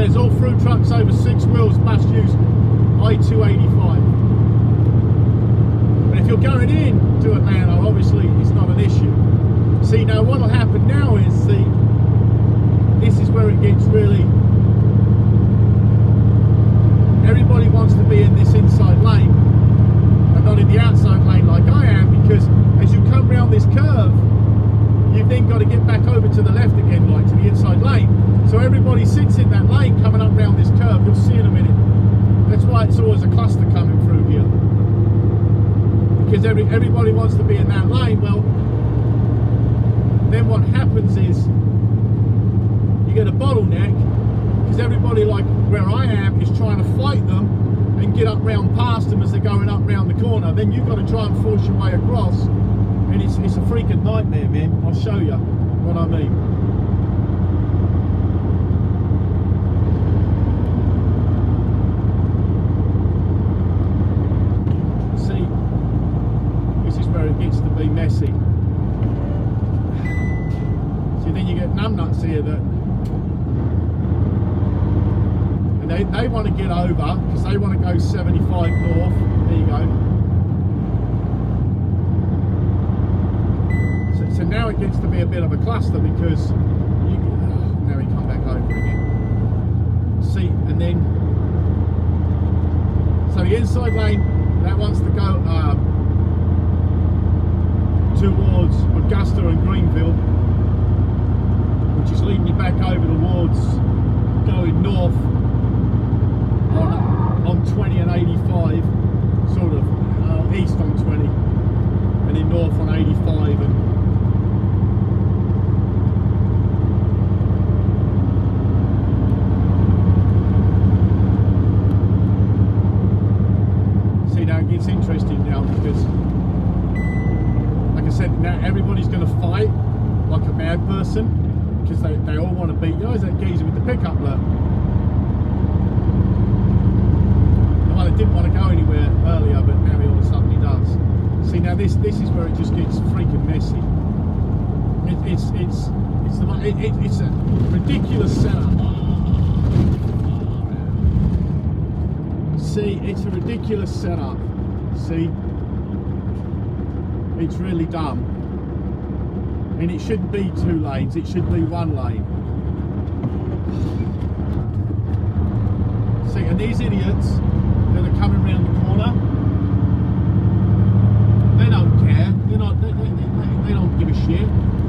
says all through trucks over 6 wheels must use I-285. But if you're going in to a manhole, obviously it's not an issue. See, now what will happen now is, see, this is where it gets really, everybody wants to be in this inside lane and not in the outside lane like I am, because as you come round this curve, you've then got to get back over to the left again, like to the inside lane. So everybody sits in that lane coming up round this curve. You'll see in a minute. That's why it's always a cluster coming through here, because everybody wants to be in that lane. Well, then what happens is you get a bottleneck, because everybody, like where I am, is trying to fight them and get up round past them as they're going up round the corner. Then you've got to try and force your way across, and it's a freaking nightmare, man. I'll show you what I mean. See, this is where it gets to be messy. See, then you get numbnuts here that, and they want to get over because they want to go 75 north. There you go. So now it gets to be a bit of a cluster, because you can, now we come back over again. See, and then so the inside lane that wants to go towards Augusta and Greenville, which is leading you back over towards going north on 20 and 85, sort of east on 20 and then north on 85. And see, now it gets interesting now, because like I said, now everybody's going to fight like a mad person, because they all want to beat, you know, that geezer with the pickup look. The one that didn't want to go anywhere earlier, but now he all of a sudden he does. See, now this is where it just gets freaking messy. It's a ridiculous setup. See, it's a ridiculous setup. See, it's really dumb. And it shouldn't be 2 lanes, it should be 1 lane. See, and these idiots that are coming around the corner, they don't care. They don't give a shit.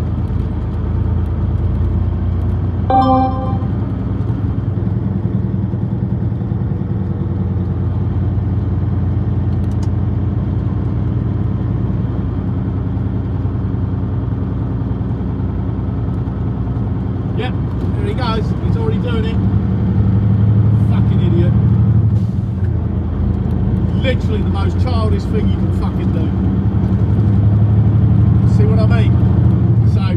Yep, there he goes. He's already doing it. Fucking idiot. Literally the most childish thing you can fucking do. See what I mean? So,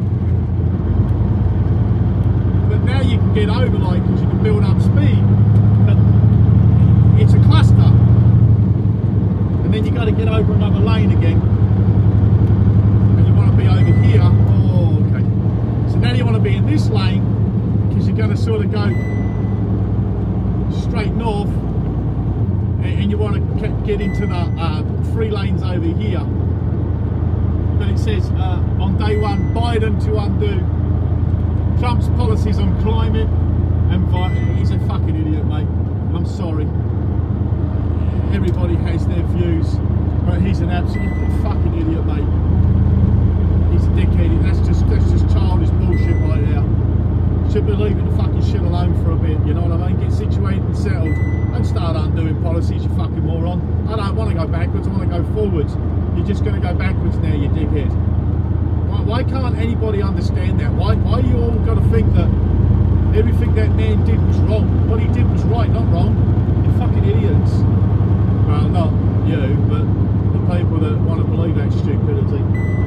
but now you can get over, like, because you can build up speed. But it's a cluster. And then you got to get over another lane again. And you want to be over here. Oh, okay. So now you want to be in this lane, because you're going to sort of go straight north, and you want to get into the 3 lanes over here. But it says on day 1, Biden to undo Trump's policies on climate and he's a fucking idiot, mate. I'm sorry. Everybody has their views, but he's an absolute fucking idiot, mate. He's a dickhead. That's just childish bullshit right there. Should be leaving the fucking shit alone for a bit, you know what I mean? Get situated and settled. Don't start undoing policies, you fucking moron. I don't want to go backwards, I want to go forwards. You're just going to go backwards now, you dickhead. Why can't anybody understand that? Why you all got to think that everything that man did was wrong? What he did was right, not wrong. You're fucking idiots. Well, not you, but the people that want to believe that stupidity.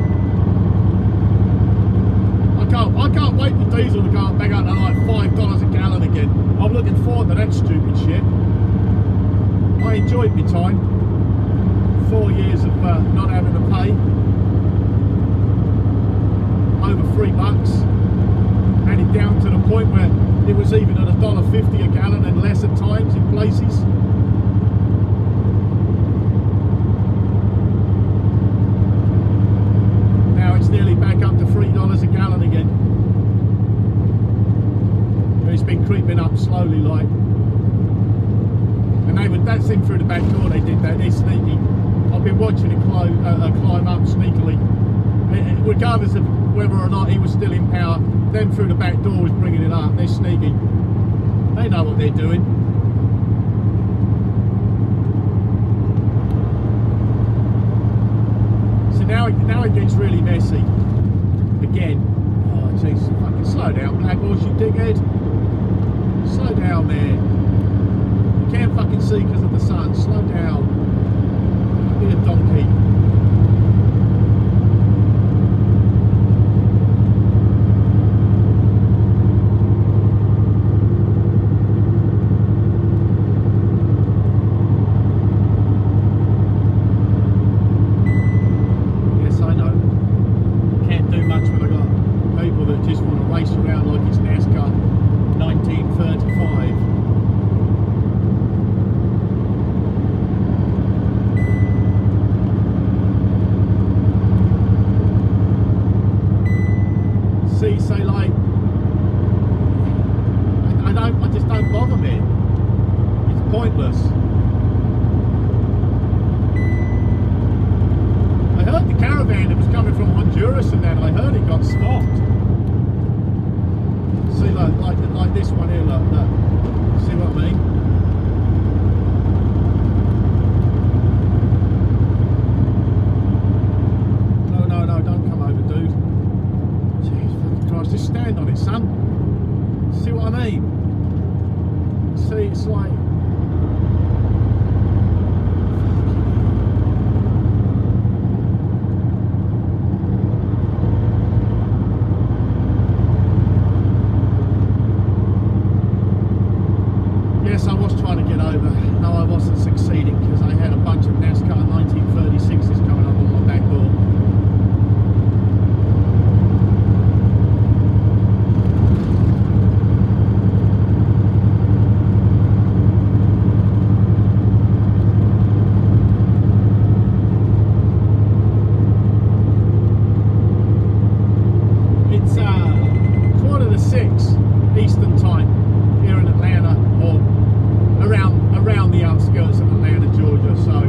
I can't wait for diesel to go back up to like $5 a gallon again. I'm looking forward to that stupid shit. I enjoyed my time. 4 years of not having to pay. Over $3. Had it down to the point where It was even at $1.50 a gallon and less at times in places. Now it's nearly back up to $3 a gallon again. It's been creeping up slowly, like. And that's in through the back door. They did that. They're sneaky. I've been watching it climb up sneakily, regardless of whether or not he was still in power. Them through the back door was bringing it up. They're sneaky. They know what they're doing. So now it gets really messy again. Oh jeez, fucking slow down, Black Horse, you dickhead. Slow down, man. You can't fucking see because of the sun. Slow down. Be a donkey. Yes, I know. Can't do much when I got people that just want to race around like it's NASCAR 1935. See, so like, I just don't bother me. It's pointless. I heard the caravan that was coming from Honduras and that, I heard it got stopped. See, like this one here, look. See what I mean? No, don't come over, dude. Just stand on it, son. See what I mean? See, it's like, yes, I was trying to get over. No, I wasn't succeeding because I had a bunch of NASCAR 1936s coming up on my back door. Eastern time here in Atlanta, or around the outskirts of Atlanta, Georgia. So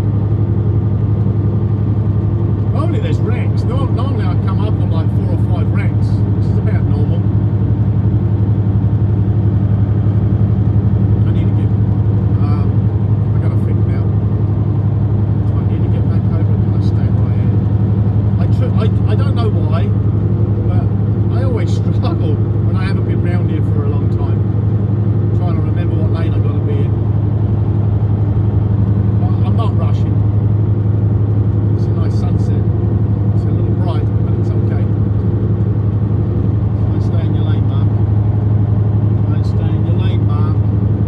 normally there's wrecks. Normally I come up on like 4 or 5 wrecks, which is about normal. I need to get I got a thing now. Do I need to get back over? Can I stay where I am? I don't know why, but I always struggle when I haven't been round here for a long time, trying to remember what lane I've got to be in. I'm not rushing. It's a nice sunset. It's a little bright, but it's okay. Try and stay in your lane, Mark. Try and stay in your lane, Mark.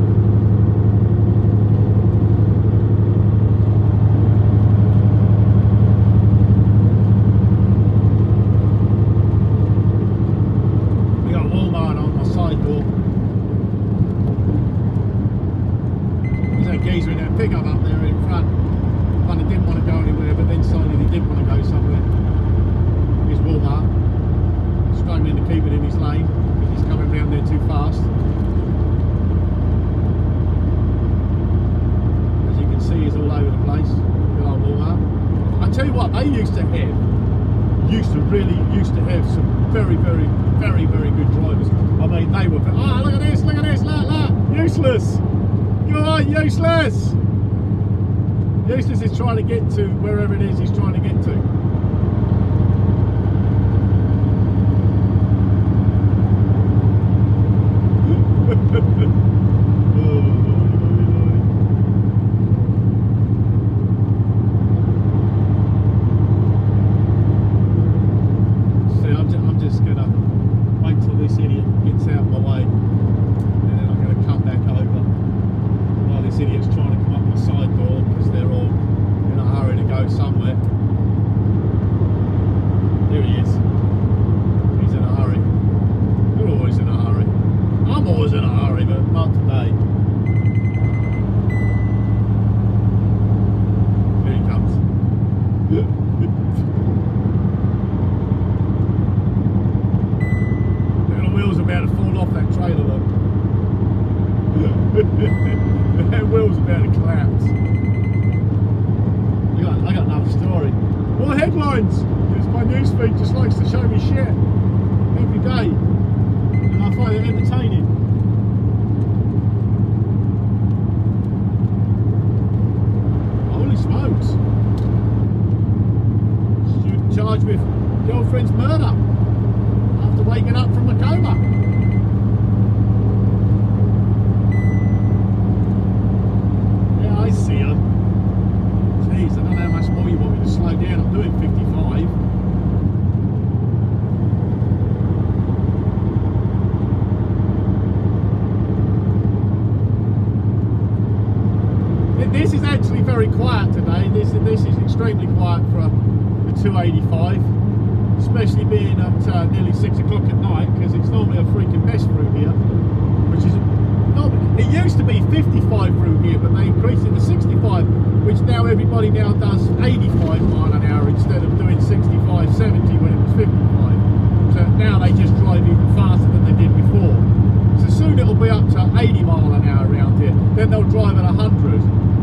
Side door. There's that geezer in that pickup up there in front. Kind of didn't want to go anywhere, but then decided he did want to go somewhere. Here's Walmart. Struggling to keep it in his lane because he's coming round there too fast. As you can see, he's all over the place. Good old Walmart. I tell you what, they used to have some very good drivers. I mean, they were, oh, look at this, look, useless. You're right, useless. Useless is trying to get to wherever it is he's trying to get to. I'm just gonna wait till this idiot gets out of my way, and then I'm gonna come back over while this idiot's trying to come up my side door because they're all in a hurry to go somewhere. Their wheels about to collapse. I got another story. More headlines, because my newsfeed just likes to show me shit every day, and I find it entertaining. Holy smokes! Student charged with girlfriend's murder after waking up from a coma. Yeah, I see her. Jeez, I don't know how much more you want me to slow down. I'm doing 55. This is actually very quiet today. This is extremely quiet for the 285, especially being at nearly 6 o'clock at night, because it's normally a freaking mess through here, which is it used to be 55 through here, but they increased it to 65, which now everybody now does 85 mile an hour instead of doing 65, 70 when it was 55. So now they just drive even faster than they did before. So soon it'll be up to 80 mile an hour around here. Then they'll drive at 100.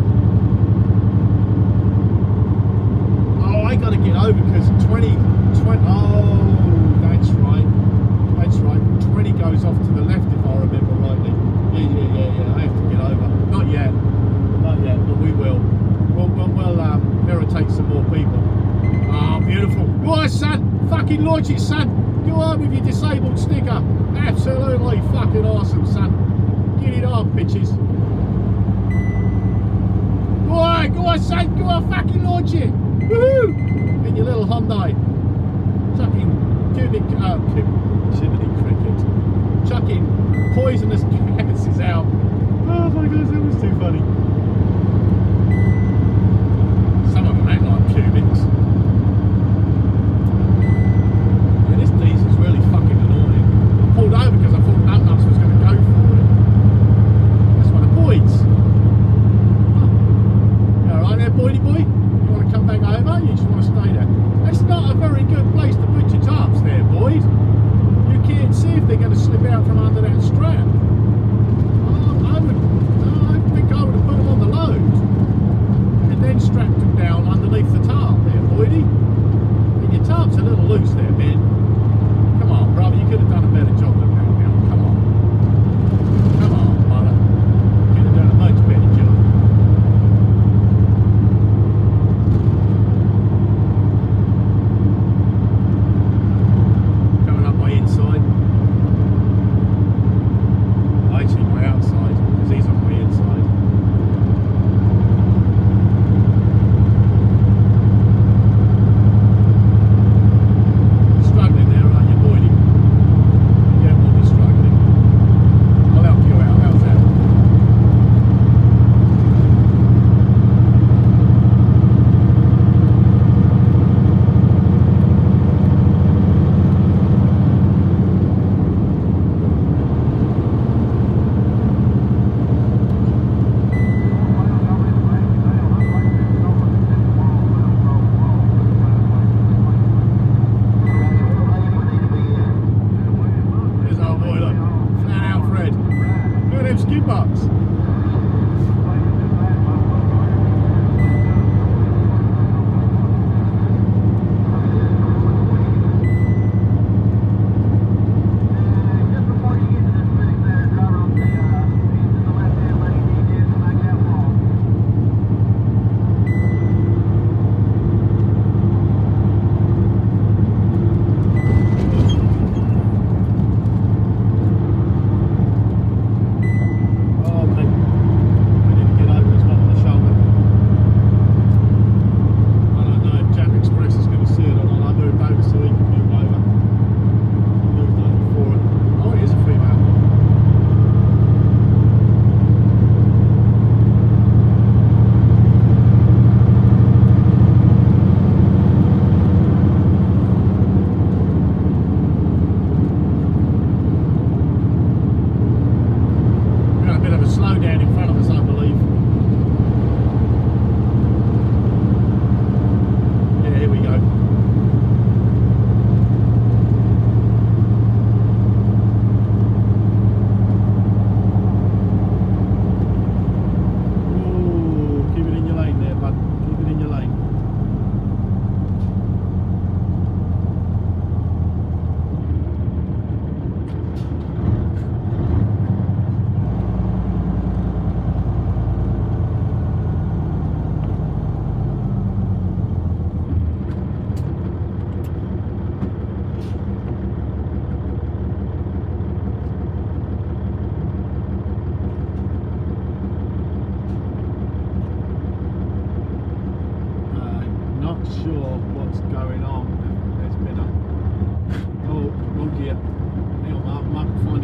I got to get over because 20, oh, that's right, 20 goes off to the left if I remember rightly. Yeah, I have to get over. Not yet, but we will. We'll irritate some more people. Oh, beautiful. Go on, son, fucking launch it, son. Go on with your disabled sticker. Absolutely fucking awesome, son. Get it on, bitches. Go on, son, go on, fucking launch it. Woohoo! In your little Hyundai, chucking chimney cricket, chucking poisonous gases out. Oh my gosh, that was too funny. Some of them act like cubics. Yeah, this diesel's really fucking annoying. I pulled over because I thought Nuts was going to go for it. That's one of the boys. Oh. You alright there, boy? Come back over, you just want to stay there. That's not a very good place to put your tarps there, boys. You can't see if they're going to slip out from under that strap. I think I would have put them on the load and then strapped them down underneath the tarp there, boydie. And your tarp's a little loose there, man. Come on, brother, you could have done a better job than that now. Come on, brother. You could have done a much better job.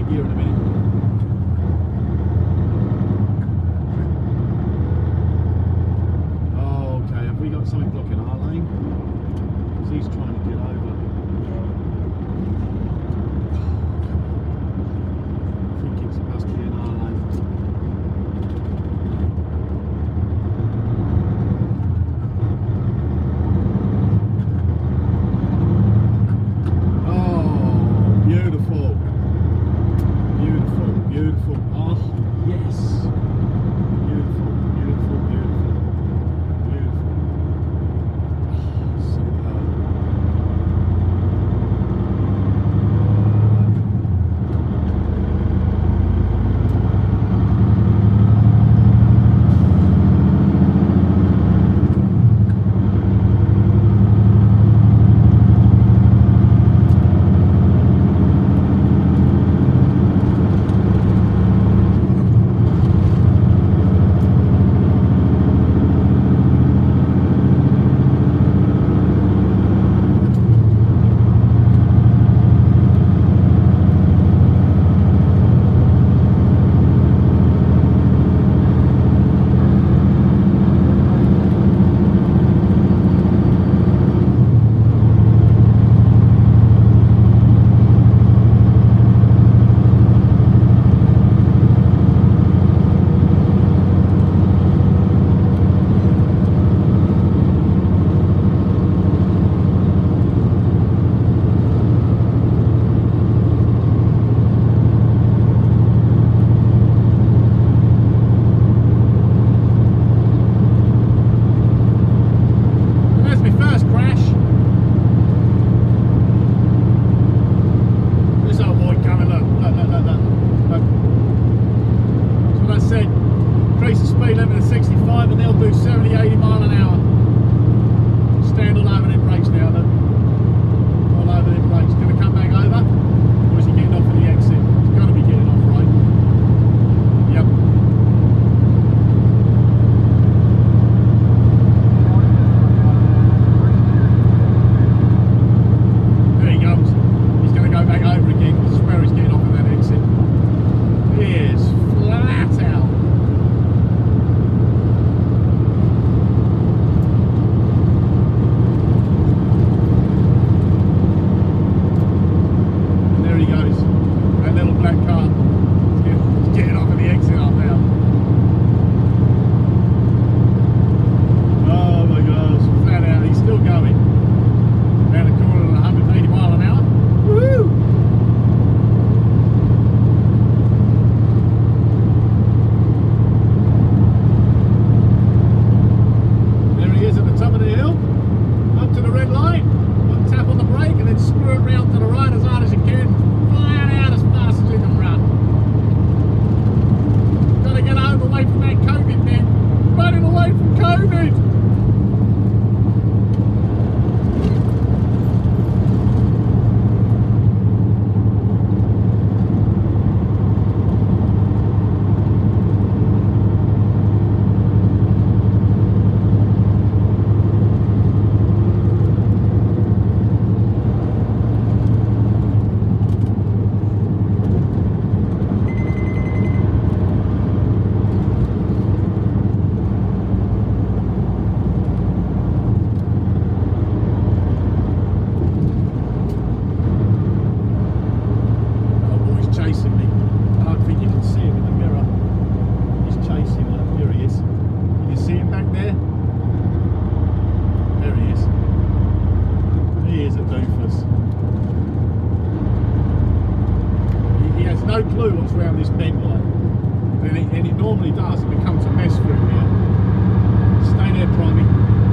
here in a minute. Oh, okay, have we got something blocking our lane? Because he's trying to get over. I think it's supposed to be in our lane. Beautiful. Oh, yes. Beautiful, beautiful, beautiful. Beautiful. Oh, superb. no clue what's around this bend line. And it normally does. It becomes a mess through here. Stay there, Primey.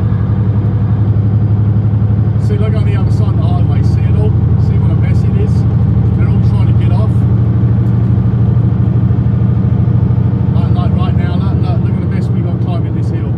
See, look on the other side of the highway. See it all? See what a mess it is? They're all trying to get off. Like right now, look at the mess we got climbing this hill.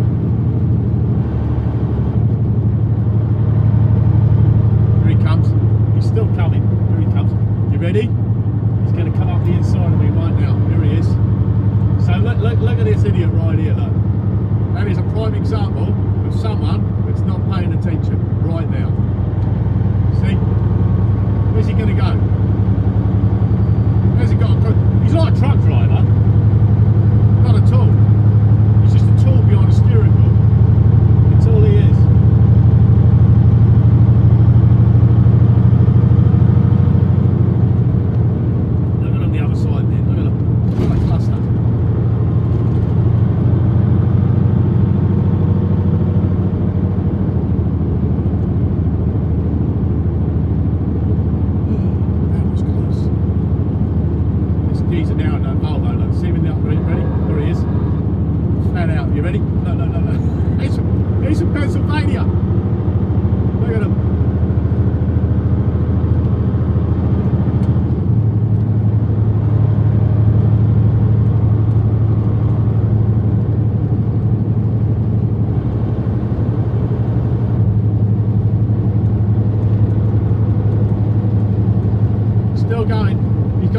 Here he comes. He's still coming. Here he comes. You ready? He's going to come up the inside of me right now. Here he is. So look at this idiot right here, look. That is a prime example of someone that's not paying attention right now. See? Where's he going to go? Where's he got to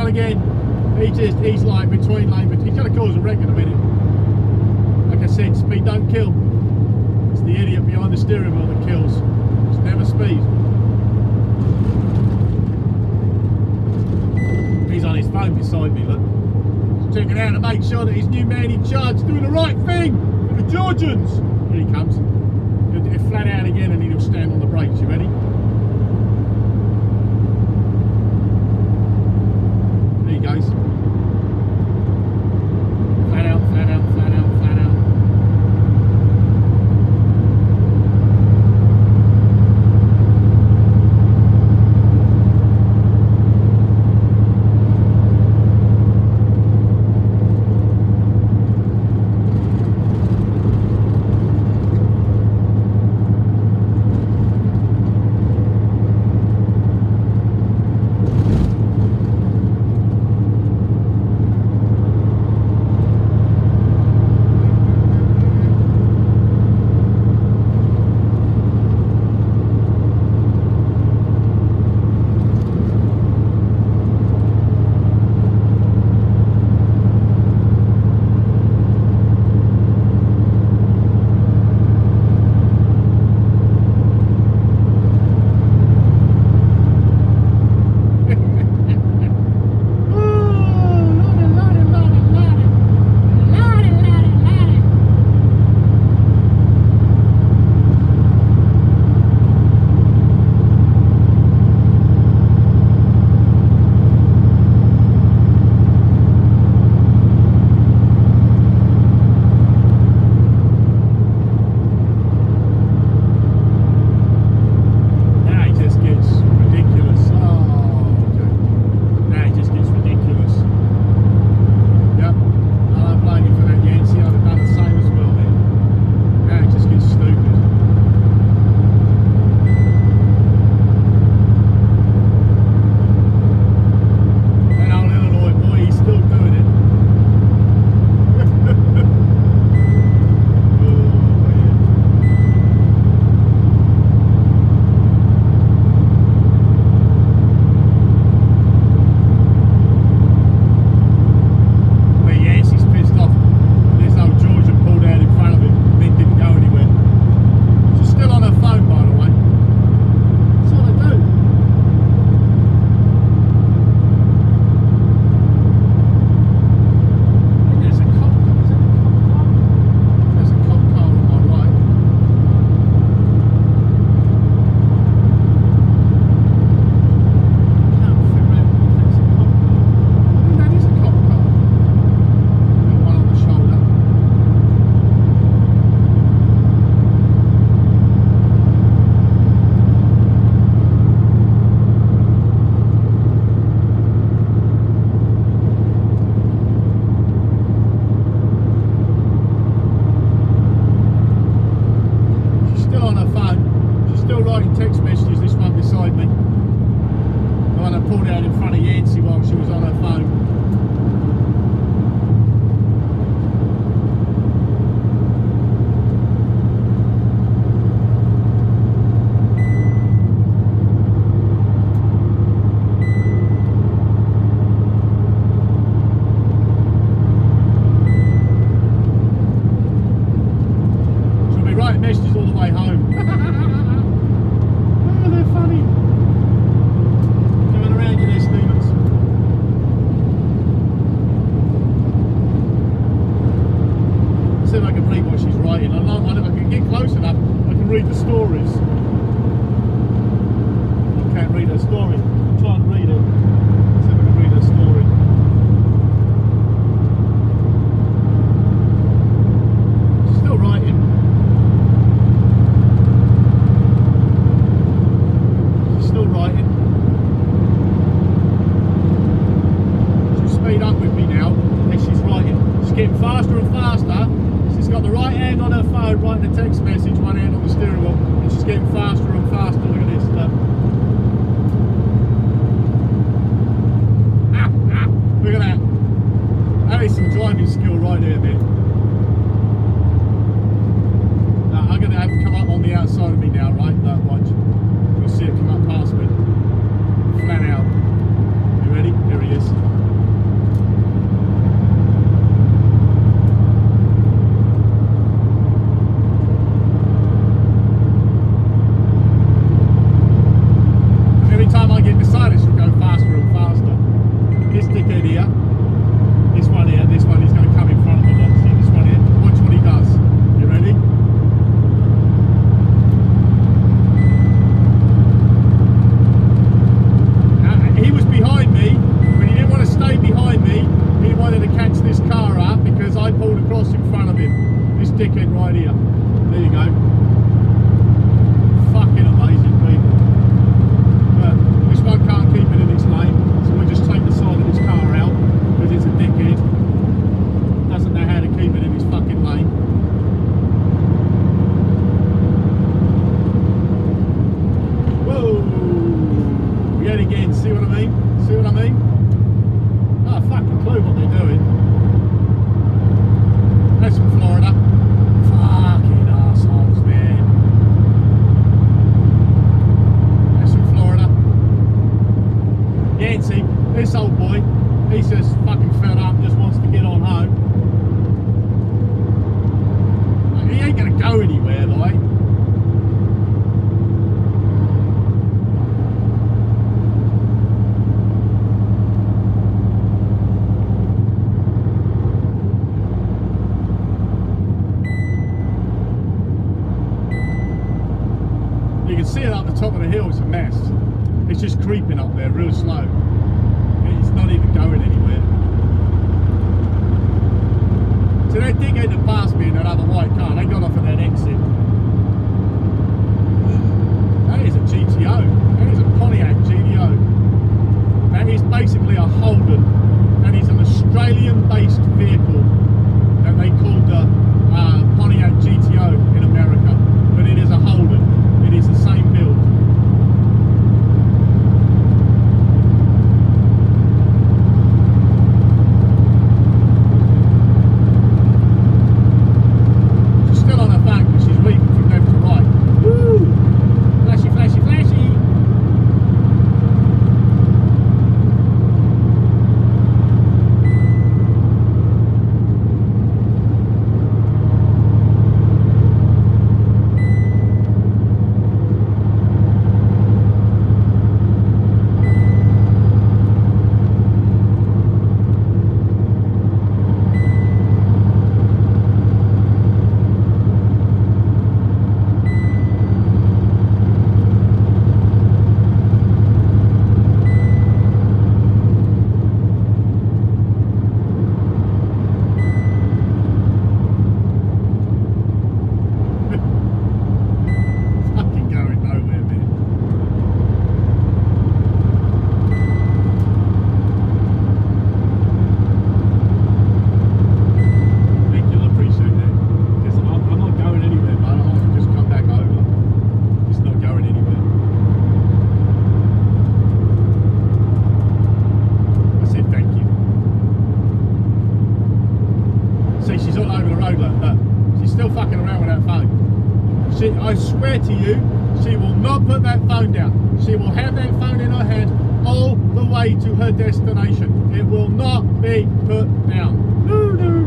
again. He's like between lane, but he's going to cause a wreck in a minute. Like I said, speed don't kill. It's the idiot behind the steering wheel that kills. It's never speed. He's on his phone beside me, look. He's checking out to make sure that his new man in charge is doing the right thing for the Georgians. Here he comes. He'll do it flat out again and he'll stand on the brakes. You ready? There he goes. Flat out, flat out, flat out, flat out. Here he is. This old boy, he's just fucking fed up, just wants to get on home. Like, he ain't gonna go anywhere, like. You can see it up the top of the hill, it's a mess. It's just creeping up there real slow. It's not even going anywhere. So they did get to pass me in that other white car. They got off at that exit. That is a GTO. That is a Pontiac GTO. That is basically a Holden. That is an Australian-based vehicle that they called the Pontiac GTO in America. But it is a Holden. It is the same build. I swear to you, she will not put that phone down. She will have that phone in her hand all the way to her destination. It will not be put down. No, no.